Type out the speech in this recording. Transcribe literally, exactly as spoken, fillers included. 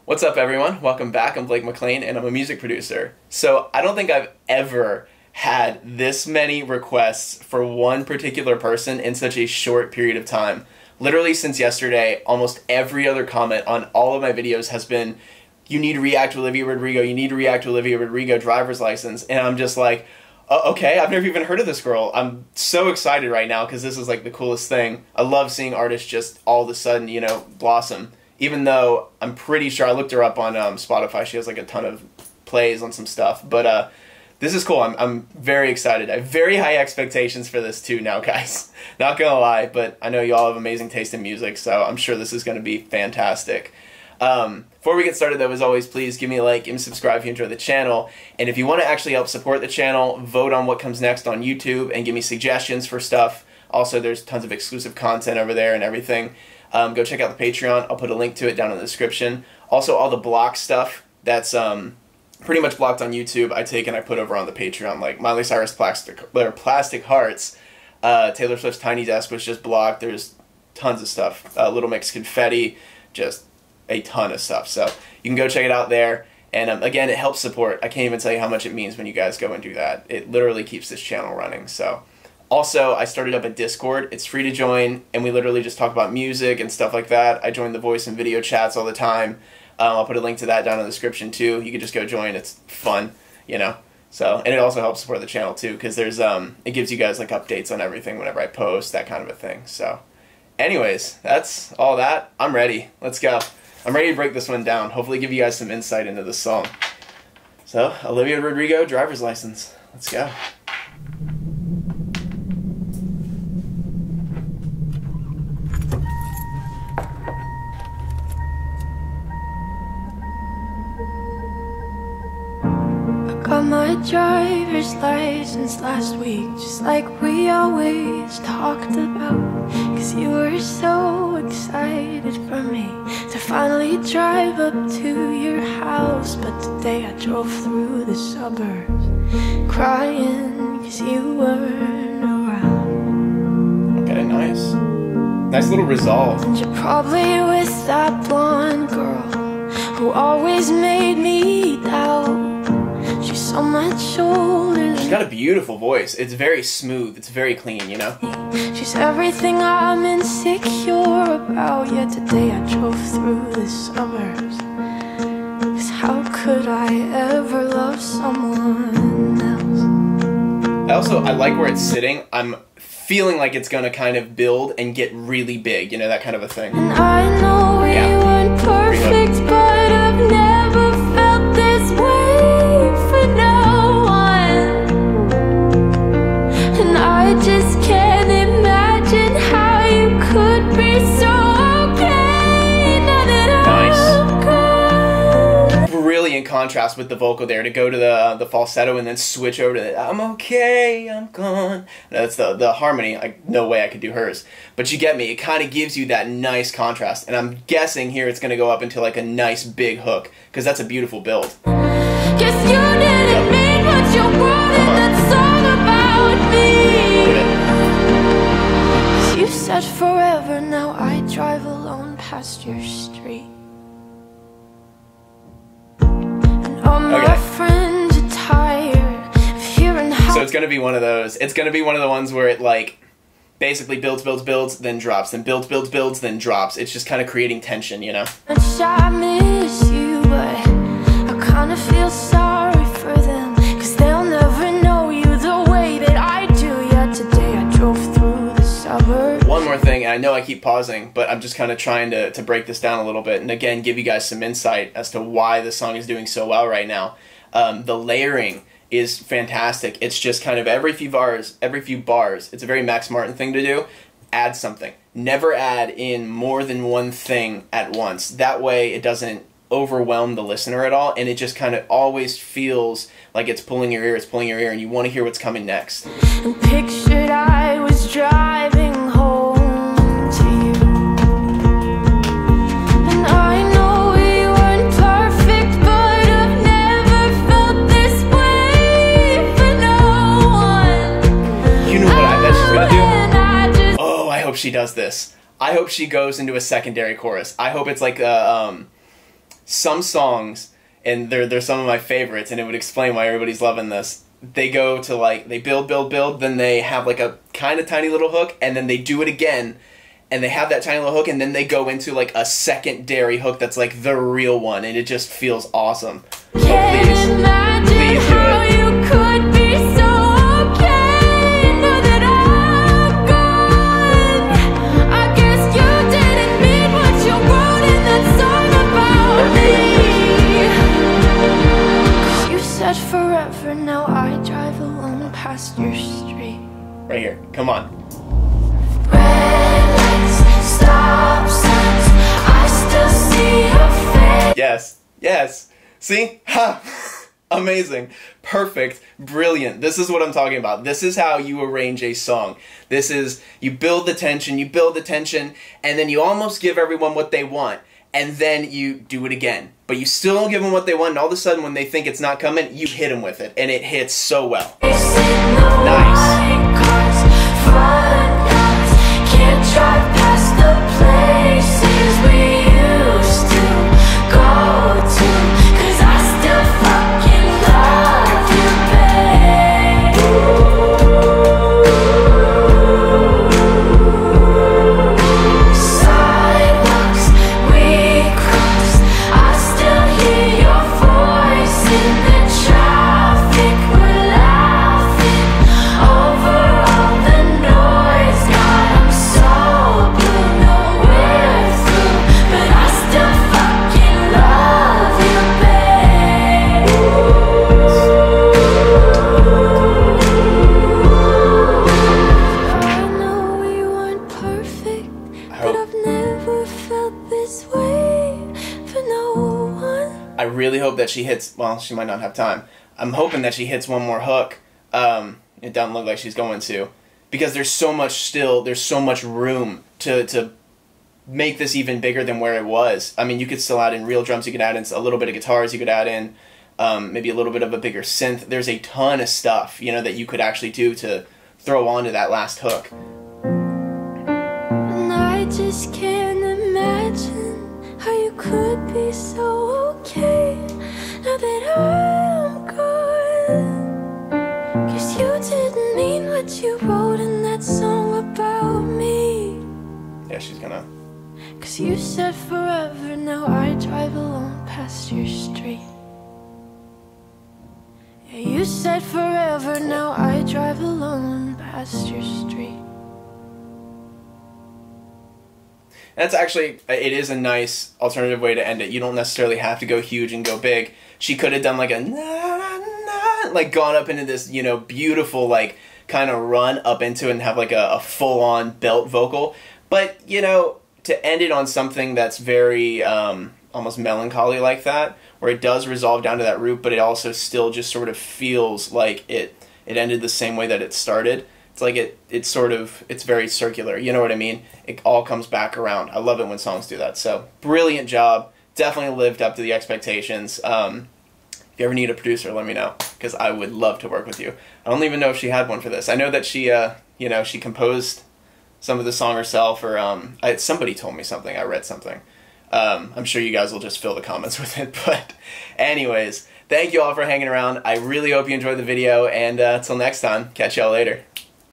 What's up, everyone? Welcome back. I'm Blake McLain, and I'm a music producer. So I don't think I've ever had this many requests for one particular person in such a short period of time. Literally since yesterday, almost every other comment on all of my videos has been, you need to react to Olivia Rodrigo, you need to react to Olivia Rodrigo driver's license. And I'm just like, oh, okay, I've never even heard of this girl. I'm so excited right now because this is like the coolest thing. I love seeing artists just all of a sudden, you know, blossom. Even though I'm pretty sure, I looked her up on um, Spotify, she has like a ton of plays on some stuff. But uh, this is cool. I'm, I'm very excited. I have very high expectations for this too now, guys. Not gonna lie, but I know you all have amazing taste in music, so I'm sure this is gonna be fantastic. Um, before we get started though, as always, please give me a like and subscribe if you enjoy the channel. And if you want to actually help support the channel, vote on what comes next on YouTube and give me suggestions for stuff. Also, there's tons of exclusive content over there and everything. Um, go check out the Patreon. I'll put a link to it down in the description. Also, all the block stuff that's um, pretty much blocked on YouTube, I take and I put over on the Patreon, like Miley Cyrus Plastic, or Plastic Hearts, uh, Taylor Swift's Tiny Desk was just blocked. There's tons of stuff. Uh, Little Mix Confetti, just a ton of stuff. So you can go check it out there. And um, again, it helps support. I can't even tell you how much it means when you guys go and do that. It literally keeps this channel running. So. Also, I started up a Discord. It's free to join, and we literally just talk about music and stuff like that. I join the voice and video chats all the time. Um, I'll put a link to that down in the description too. You can just go join. It's fun, you know. So, and it also helps support the channel too, because there's um, it gives you guys like updates on everything whenever I post, that kind of a thing. So, anyways, that's all that. I'm ready. Let's go. I'm ready to break this one down. Hopefully, give you guys some insight into this song. So, Olivia Rodrigo, driver's license. Let's go. Got my driver's license last week, just like we always talked about. Cause you were so excited for me to finally drive up to your house. But today I drove through the suburbs crying cause you weren't around. Okay, nice. Nice little resolve. And you're probably with that blonde girl who always made me doubt. She's so much older. She's got a beautiful voice. It's very smooth. It's very clean, you know? She's everything I'm insecure about. Yet today I drove through the suburbs. Cause how could I ever love someone else? I also, I like where it's sitting. I'm feeling like it's gonna kind of build and get really big, you know, that kind of a thing. And I know we yeah. weren't perfect, but I've never felt this way for no one. And I just can't imagine how you could be so okay now that I'm gone. Brilliant contrast with the vocal there to go to the uh, the falsetto and then switch over to the, I'm okay, I'm gone. That's the the harmony. I, no way I could do hers. But you get me. It kind of gives you that nice contrast. And I'm guessing here it's going to go up into like a nice big hook because that's a beautiful build. Guess you didn't mean what you wrote in that song about me. You said forever, now I drive alone past your street. And all my Okay. friends are tired of hearing how. So it's going to be one of those. It's going to be one of the ones where it like basically builds, builds, builds, then drops, then builds, builds, builds, then drops. It's just kind of creating tension, you know? much I miss you, but I kind of feel sorry for them, cause they'll never know you the way that I do. Yet today I drove through the suburbs. One more thing, and I know I keep pausing, but I'm just kind of trying to, to break this down a little bit and again give you guys some insight as to why the song is doing so well right now. Um, the layering is fantastic. It's just kind of every few bars, every few bars, it's a very Max Martin thing to do, add something. Never add in more than one thing at once. That way it doesn't overwhelm the listener at all, and it just kind of always feels like it's pulling your ear, it's pulling your ear, and you want to hear what's coming next. And pictured I was driving home to you, and I know we weren't perfect, but I've never felt this way for no one. You know what I bet she's gonna do? And I just Oh, I hope she does this. I hope she goes into a secondary chorus. I hope it's like a, um, some songs, and they're, they're some of my favorites, and it would explain why everybody's loving this. They go to like, they build, build, build, then they have like a kind of tiny little hook, and then they do it again, and they have that tiny little hook, and then they go into like a secondary hook that's like the real one, and it just feels awesome. So please, please do it. You could be so okay now that I'm gone. I guess you didn't mean what you wrote in that song about me. 'Cause you said forever, now I drive alone past your street. Right here, come on. Red lights, stop signs, I still see your face. Yes, yes. See? Ha! Amazing. Perfect. Brilliant. This is what I'm talking about. This is how you arrange a song. This is, you build the tension, you build the tension, and then you almost give everyone what they want, and then you do it again. But you still don't give them what they want, and all of a sudden when they think it's not coming, you hit them with it, and it hits so well. Nice. Can't drive past the places we used to go to, 'cause I still fucking love you, babe. Sidewalks we crossed, I still hear your voice in the traffic. We're laughing over all the noise. God, I'm so blue, no we're through, but I still fucking love you, babe. I know we weren't perfect, but I've never felt this way for no one. I really hope that she hits, well, she might not have time. I'm hoping that she hits one more hook. Um, it doesn't look like she's going to. Because there's so much still, there's so much room to, to make this even bigger than where it was. I mean, you could still add in real drums, you could add in a little bit of guitars, you could add in um, maybe a little bit of a bigger synth. There's a ton of stuff, you know, that you could actually do to throw onto that last hook. And I just can't imagine how you could be so okay now that I'm gone. 'Cause you didn't mean what you wrote in that song about me. Yeah, she's gonna... 'Cause you said forever, now I drive alone past your street. Yeah, you said forever, now I drive alone past your street. That's actually, it is a nice alternative way to end it. You don't necessarily have to go huge and go big. She could have done like a na na na, like gone up into this, you know, beautiful like kind of run up into it and have like a, a full-on belt vocal. But, you know, to end it on something that's very um, almost melancholy like that, where it does resolve down to that root, but it also still just sort of feels like it, it ended the same way that it started. It's like it, it's sort of, it's very circular, you know what I mean? It all comes back around. I love it when songs do that. So, brilliant job. Definitely lived up to the expectations. Um, if you ever need a producer, let me know, because I would love to work with you. I don't even know if she had one for this. I know that she, uh, you know, she composed some of the song herself, or um, I, somebody told me something, I read something. Um, I'm sure you guys will just fill the comments with it, but anyways, thank you all for hanging around. I really hope you enjoyed the video, and uh, until next time, catch y'all later.